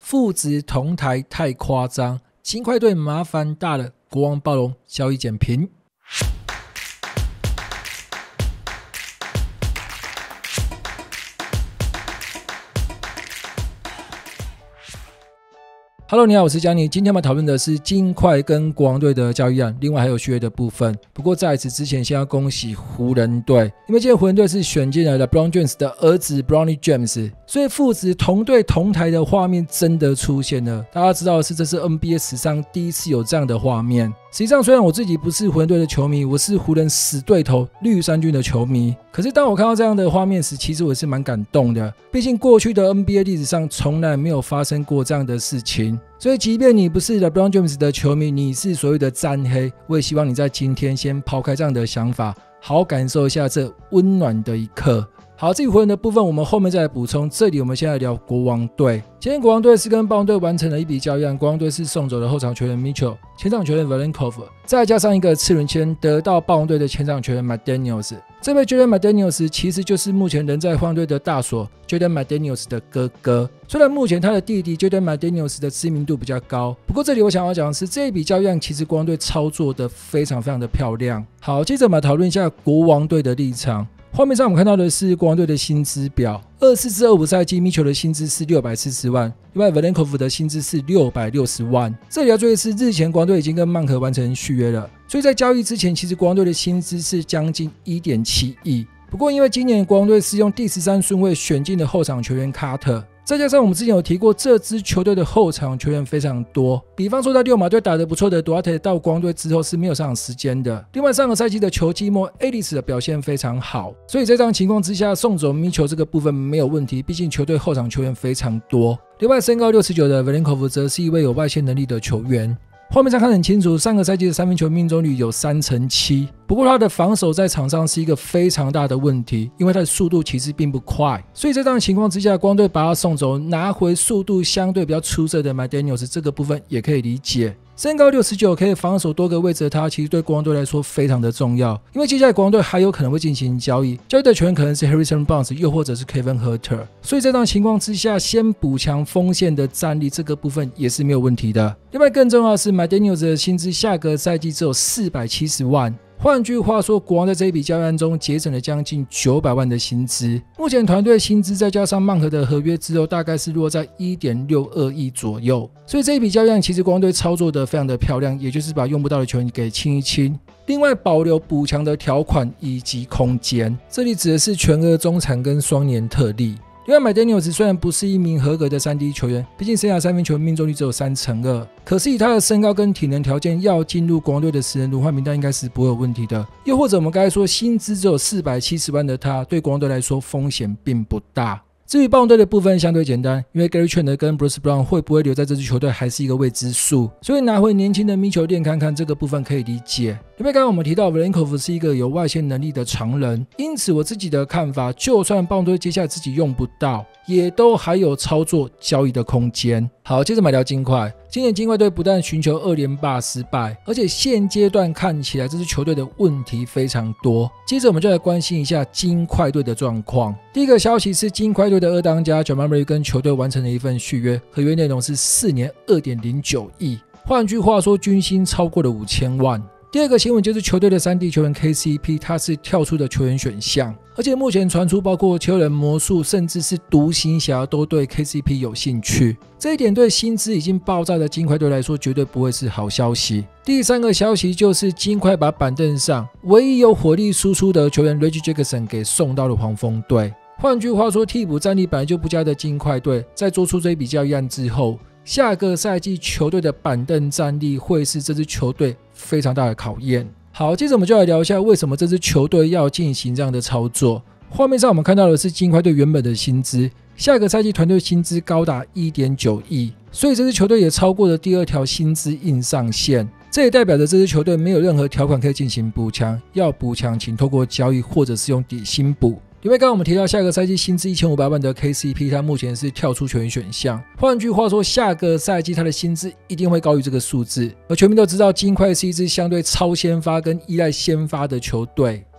父子同台太夸张，金块队麻烦大了，国王暴龙交易减评。Hello， 你好，我是江尼。今天我们讨论的是金块跟国王队的交易案，另外还有续约的部分。不过在此之前，先要恭喜湖人队，因为今天湖人队是选进来了 LeBron James 的儿子 Bronny James， 所以父子同队同台的画面真的出现了。大家知道的是，这是 NBA 史上第一次有这样的画面。实际上，虽然我自己不是湖人队的球迷，我是湖人死对头绿衫军的球迷，可是当我看到这样的画面时，其实我是蛮感动的。毕竟过去的 NBA 历史上从来没有发生过这样的事情，所以即便你不是 LeBron James 的球迷，你是所谓的战黑，我也希望你在今天先抛开这样的想法，好好感受一下这温暖的一刻。好，至于湖人的部分我们后面再来补充，这里我们先来聊国王队。今天国王队是跟暴龙队完成了一笔交易案，国王队是送走了后场球员 Mitchell， 前场球员 Valenkov， 再加上一个次轮签得到暴龙队的前场球员 McDaniels。 这位 Jordan McDaniels 其实就是目前人在荒队的大锁 Jordan McDaniels 的哥哥，虽然目前他的弟弟 Jordan McDaniels 的知名度比较高，不过这里我想要讲的是，这一笔交易案其实国王队操作的非常的漂亮。好，接着我们讨论一下国王队的立场。画面上我们看到的是国王队的薪资表，24至25赛季 Mitchell 的薪资是640万，另外 Valenkov 的薪资是660万。这里要注意的是，日前国王队已经跟曼克完成续约了，所以在交易之前，其实国王队的薪资是将近 1.7 亿。不过因为今年国王队是用第13顺位选进的后场球员卡特，再加上我们之前有提过，这支球队的后场球员非常多，比方说在六马队打得不错的 Duarte 到国王队之后是没有上场时间的。另外上个赛季的球季末 Ellis 的表现非常好，所以在这样情况之下，送走 Mitchell 这个部分没有问题，毕竟球队后场球员非常多。另外身高69的 Valenkov 则是一位有外线能力的球员。画面上看得很清楚，上个赛季的三分球命中率有7%，不过他的防守在场上是一个非常大的问题，因为他的速度其实并不快，所以在这样的情况之下，国王队把他送走，拿回速度相对比较出色的 McDaniels， 这个部分也可以理解。身高69可以防守多个位置的他，其实对国王队来说非常的重要，因为接下来国王队还有可能会进行交易，交易的球员可能是 Harrison Barnes 又或者是 Kevin Huerter， 所以在这样的情况之下，先补强锋线的战力，这个部分也是没有问题的。另外更重要的是 McDaniels 的薪资下个赛季只有470万，换句话说，国王在这一笔交易案中节省了将近900万的薪资。目前团队薪资再加上曼克的合约之后，大概是落在 1.62 亿左右。所以这一笔交易案其实国王队操作的非常的漂亮，也就是把用不到的球员给清一清。另外保留补强的条款以及空间，这里指的是全额中产跟双年特例。另外 McDaniels 虽然不是一名合格的 3D 球员，毕竟生涯三分球命中率只有3%，可是以他的身高跟体能条件，要进入国王队的10人轮换名单应该是不会有问题的。又或者我们刚才说薪资只有470万的他，对国王队来说风险并不大。至于暴龙队的部分相对简单，因为 Gary Trent 跟 Bruce Brown 会不会留在这支球队还是一个未知数，所以拿回年轻的Mitchell练看看，这个部分可以理解。因为刚刚我们提到 Valenkov 是一个有外线能力的常人，因此我自己的看法，就算暴龙队接下来自己用不到，也都还有操作交易的空间。好，接着买聊金块。今年金块队不但寻求2连霸失败，而且现阶段看起来这支球队的问题非常多。接着我们就来关心一下金块队的状况。第一个消息是金块队的二当家 Jamal Murray 跟球队完成了一份续约，合约内容是4年 2.09 亿，换句话说均薪超过了5000万。第二个新闻就是球队的3D 球员 KCP， 他是跳出的球员选项，而且目前传出包括球人魔术甚至是独行侠都对 KCP 有兴趣，这一点对薪资已经爆炸的金块队来说绝对不会是好消息。第三个消息就是金块把板凳上唯一有火力输出的球员 Reggie Jackson 给送到了黄蜂队，换句话说，替补战力本来就不佳的金块队在做出这一笔交易案之后，下个赛季球队的板凳战力会是这支球队非常大的考验。好，接着我们就来聊一下为什么这支球队要进行这样的操作。画面上我们看到的是金块队原本的薪资，下个赛季团队薪资高达 1.9 亿，所以这支球队也超过了第2条薪资硬上限。这也代表着这支球队没有任何条款可以进行补强，要补强请透过交易或者是用底薪补。因为刚刚我们提到下个赛季薪资1500万的 KCP， 他目前是跳出球员选项，换句话说，下个赛季他的薪资一定会高于这个数字。而球迷都知道，金块是一支相对超先发跟依赖先发的球队，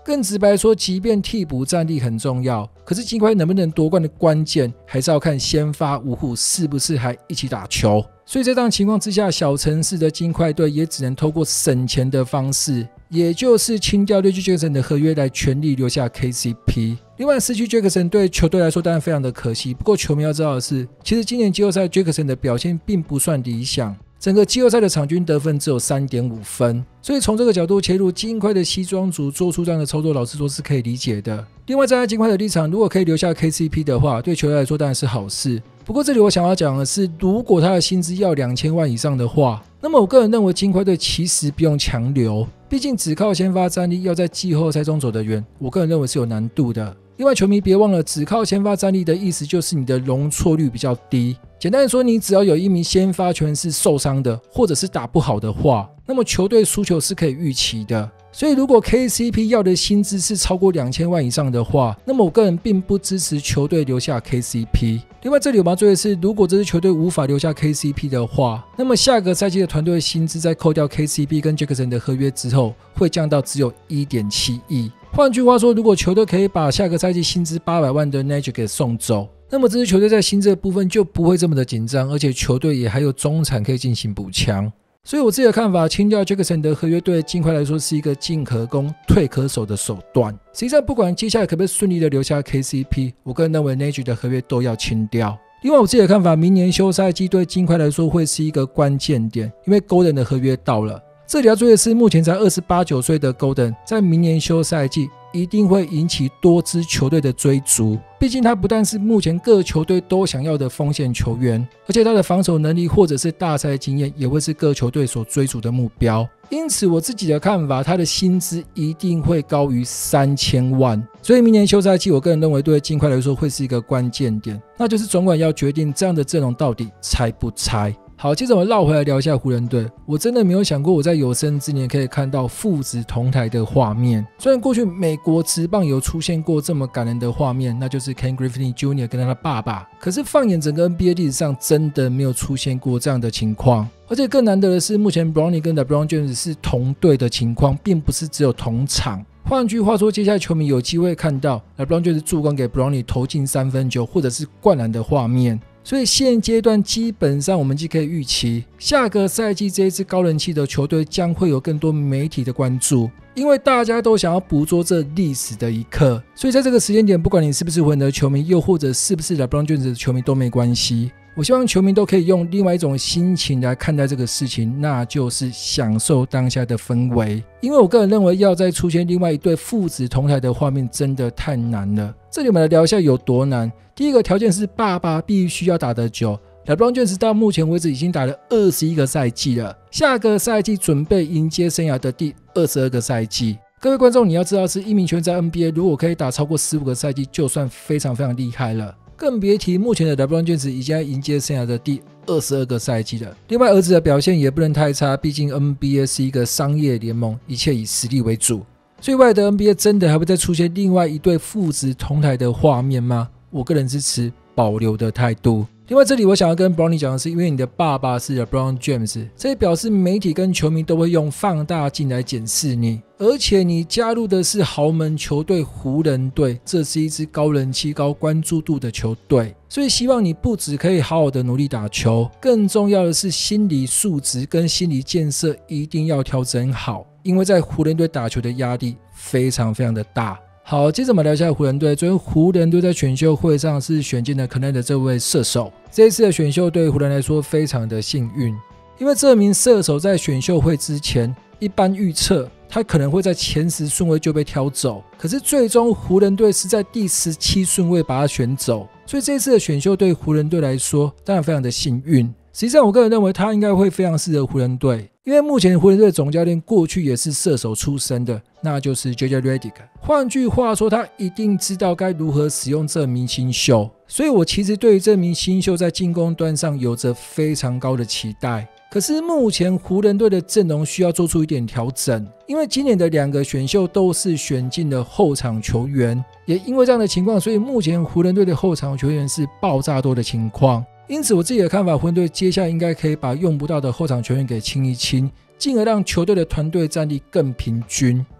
更直白说，即便替补战力很重要，可是金块能不能夺冠的关键，还是要看先发五虎是不是还一起打球。所以在这样情况之下，小城市的金块队也只能透过省钱的方式，也就是清掉Reggie Jackson 的合约来全力留下 KCP。另外，失去 Jackson 对球队来说当然非常的可惜，不过球迷要知道的是，其实今年季后赛 Jackson 的表现并不算理想。整个季后赛的场均得分只有 3.5 分，所以从这个角度切入，金块的西装组做出这样的操作，老实说是可以理解的。另外，站在金块的立场，如果可以留下 KCP 的话，对球队来说当然是好事。不过这里我想要讲的是，如果他的薪资要2000万以上的话，那么我个人认为金块队其实不用强留，毕竟只靠先发战力要在季后赛中走得远，我个人认为是有难度的。另外，球迷别忘了，只靠先发战力的意思就是你的容错率比较低。简单的说，你只要有一名先发球员是受伤的，或者是打不好的话，那么球队输球是可以预期的。所以如果 KCP 要的薪资是超过2000万以上的话，那么我个人并不支持球队留下 KCP。另外，这里我们要注意的是，如果这支球队无法留下 KCP 的话，那么下个赛季的团队薪资在扣掉 KCP 跟 Jackson 的合约之后，会降到只有 1.7 亿。换句话说，如果球队可以把下个赛季薪资800万的 Nurkic 给送走，那么这支球队在薪资的部分就不会这么的紧张，而且球队也还有中产可以进行补强。所以我自己的看法，清掉 Jackson 的合约对金块来说是一个进可攻退可守的手段。实际上不管接下来可不可以顺利的留下 KCP， 我个人认为 Nurkic 的合约都要清掉。另外我自己的看法，明年休赛季对金块来说会是一个关键点，因为 Golden 的合约到了。这里要注意的是，目前才28、9岁的 Golden 在明年休赛季一定会引起多支球队的追逐，毕竟他不但是目前各球队都想要的锋线球员，而且他的防守能力或者是大赛经验也会是各球队所追逐的目标。因此我自己的看法，他的薪资一定会高于3000万，所以明年休赛季我个人认为对金块来说会是一个关键点，那就是总管要决定这样的阵容到底拆不拆。好，接着我们绕回来聊一下湖人队。我真的没有想过我在有生之年可以看到父子同台的画面。虽然过去美国职棒有出现过这么感人的画面，那就是 Ken Griffey Jr. 跟他的爸爸，可是放眼整个 NBA 历史上真的没有出现过这样的情况。而且更难得的是，目前 Bronny 跟 LeBron James 是同队的情况，并不是只有同场。换句话说，接下来球迷有机会看到 LeBron James 助攻给 Bronny 投进3分球或者是灌篮的画面。所以现阶段基本上我们就可以预期，下个赛季这一支高人气的球队将会有更多媒体的关注，因为大家都想要捕捉这历史的一刻。所以在这个时间点，不管你是不是湖人的球迷，又或者是不是 LeBron James 的球迷都没关系。我希望球迷都可以用另外一种心情来看待这个事情，那就是享受当下的氛围。因为我个人认为，要再出现另外一对父子同台的画面真的太难了。这里我们来聊一下有多难。第一个条件是爸爸必须要打得久。LeBron James 到目前为止已经打了21个赛季了，下个赛季准备迎接生涯的第22个赛季。各位观众，你要知道是一名球员在 NBA 如果可以打超过15个赛季，就算非常非常厉害了。更别提目前的 LeBron James 已经在迎接生涯的第22个赛季了。另外，儿子的表现也不能太差，毕竟 NBA 是一个商业联盟，一切以实力为主。所以未来的 NBA 真的还会再出现另外一对父子同台的画面吗？我个人是持保留的态度。另外，这里我想要跟 Bronny 讲的是，因为你的爸爸是 LeBron James， 这也表示媒体跟球迷都会用放大镜来检视你，而且你加入的是豪门球队湖人队，这是一支高人气、高关注度的球队，所以希望你不只可以好好的努力打球，更重要的是心理素质跟心理建设一定要调整好，因为在湖人队打球的压力非常非常的大。好，接着我们聊一下湖人队。昨天湖人队在选秀会上是选进了 Kenneth 的这位射手，这一次的选秀对湖人来说非常的幸运，因为这名射手在选秀会之前，一般预测他可能会在前10顺位就被挑走，可是最终湖人队是在第17顺位把他选走，所以这一次的选秀对湖人队来说当然非常的幸运。实际上我个人认为他应该会非常适合湖人队，因为目前湖人队的总教练过去也是射手出身的，那就是 JJ Redick。 换句话说，他一定知道该如何使用这名新秀，所以我其实对于这名新秀在进攻端上有着非常高的期待。可是目前湖人队的阵容需要做出一点调整，因为今年的2个选秀都是选进了后场球员，也因为这样的情况，所以目前湖人队的后场球员是爆炸多的情况。因此我自己的看法，湖人队接下来应该可以把用不到的后场球员给清一清，进而让球队的团队战力更平均。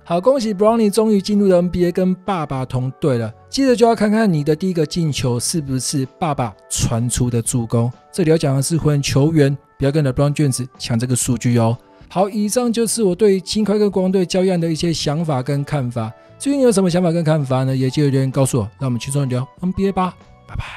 好，恭喜 Brownie 终于进入了 NBA 跟爸爸同队了。接着就要看看你的第一个进球是不是爸爸传出的助攻。这里要讲的是湖人球员不要跟 LeBron James 抢这个数据哦。好，以上就是我对金块跟国王队交易案的一些想法跟看法。至于你有什么想法跟看法呢？也记得留言告诉我。让我们轻松聊 NBA 吧，拜拜。